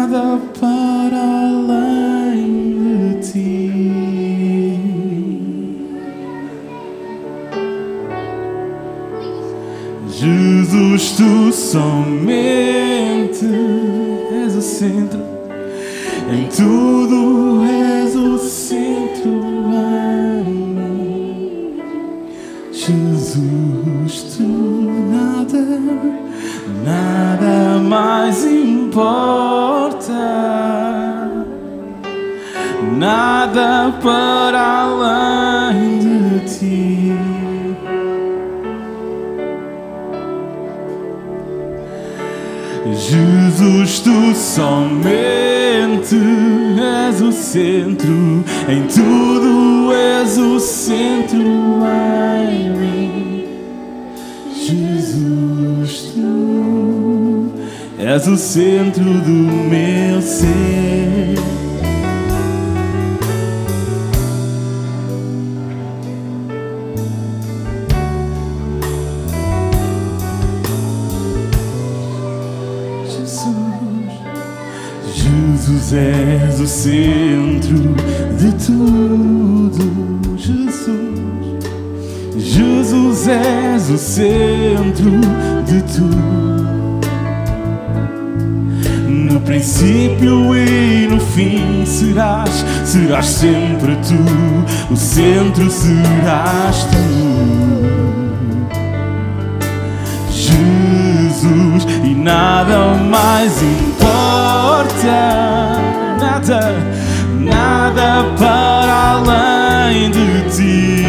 nada para além de ti. Jesus, tu somente és o centro, em tudo és o centro em mim. Jesus, tu nada mais importa, nada para além de ti. Jesus, tu somente és o centro, em tudo és o centro em mim. Jesus, tu és o centro do meu ser. Jesus, és o centro de tudo. Jesus, és o centro de tudo. No princípio e no fim serás sempre tu. O centro serás tu, Jesus, e nada mais importa, nada para além de ti.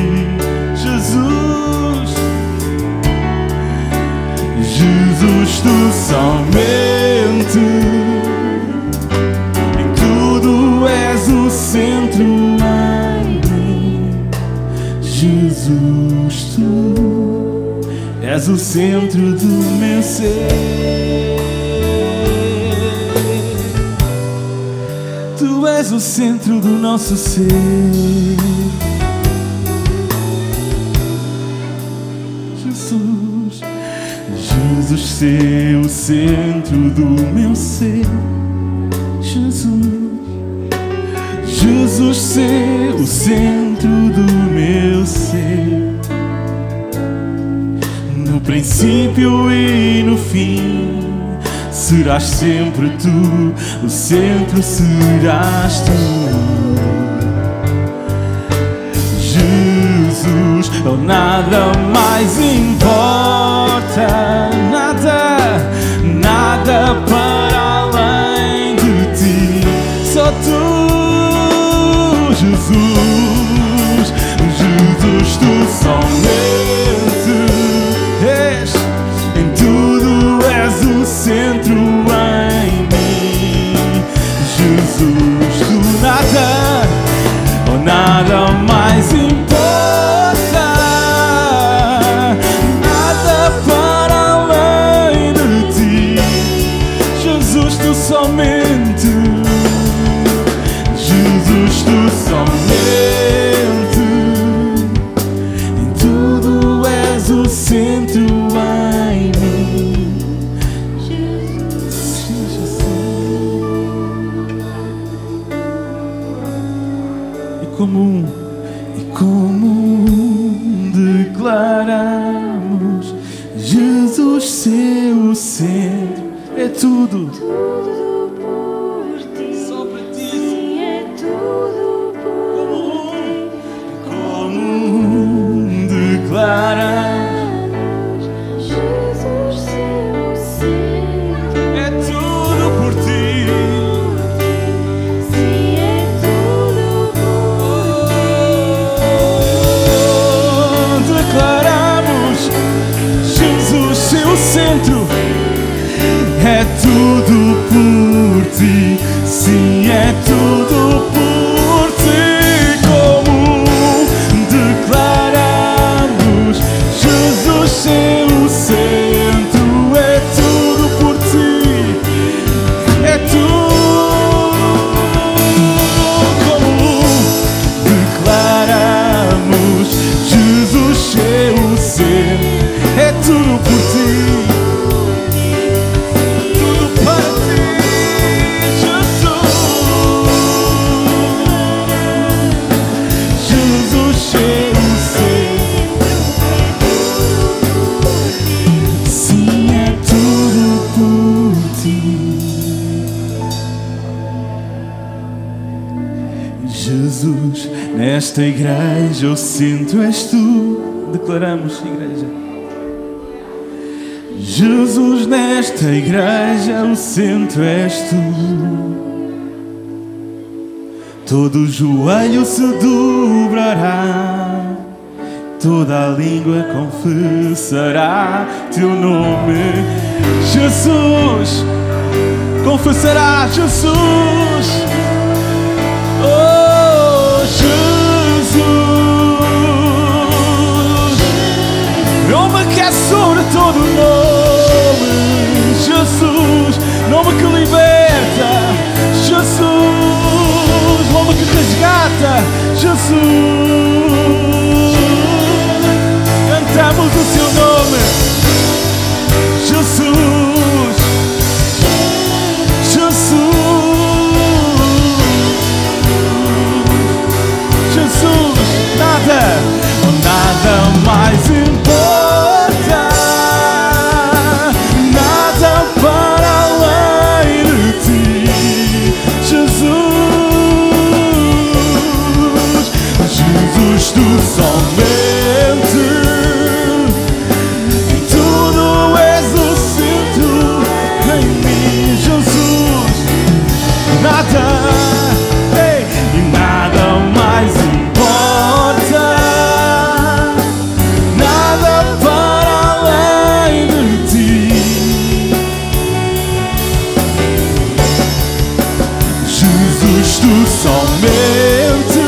Jesus, tu somente em tudo és o centro em mim. Jesus, tu és o centro do meu ser. Tu és o centro do nosso ser. Jesus, ser o centro do meu ser. Jesus, ser o centro do meu ser. No princípio e no fim serás sempre tu. O centro serás tu. Jesus, oh, nada mais importa, nada para além de ti. Só tu, Jesus, tu somente és, em tudo és o centro em mim. Jesus, tu nada mais importa, nada para além de ti. Jesus, tu somente, Jesus, tu somente, em tudo nesta igreja o centro és tu. Declaramos, igreja. Jesus, nesta igreja o centro és tu. Todo joelho se dobrará, toda a língua confessará teu nome. Jesus, confessará Jesus. Oh, Jesus, nome que é sobre todo nome. Jesus, nome que liberta. Jesus, nome que resgata. Jesus, cantamos o seu nome. Jesus, Jesus, nada mais importa, nada para além de ti, Jesus, Jesus, tu somente, em tudo és o centro, em mim, Jesus, nada, e nada mais importa, nada para além de ti, Jesus, tu somente,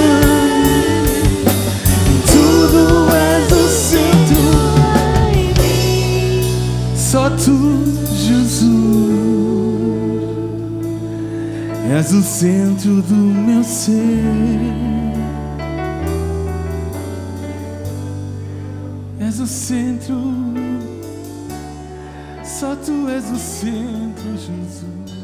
em tudo és o centro, só tu, Jesus, és o centro do meu ser. És o centro, só tu és o centro, Jesus.